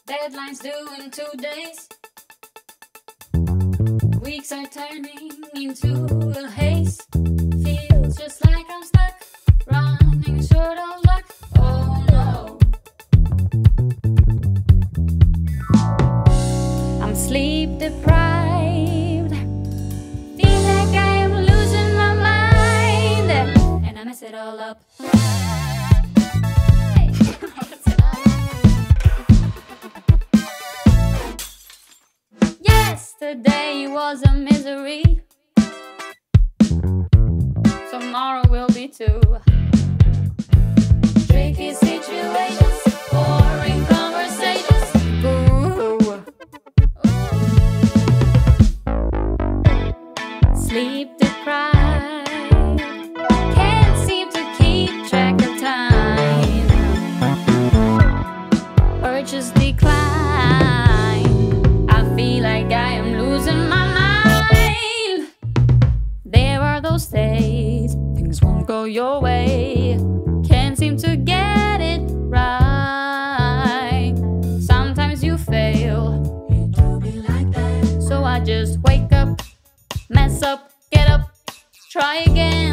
Deadlines due in 2 days. Weeks are turning into a haze. Feels just like I'm stuck, running short of luck. Oh no. I'm sleep deprived. Feel like I am losing my mind, and I mess it all up. Yesterday was a misery. Tomorrow will be too. Tricky situations, boring conversations. Ooh. Sleep deprived, can't seem to keep track of time. Urges decline. I feel like I am losing my mind. There are those days things won't go your way. Can't seem to get it right. Sometimes you fail. It do be like that. So I just wake up, mess up, get up, try again.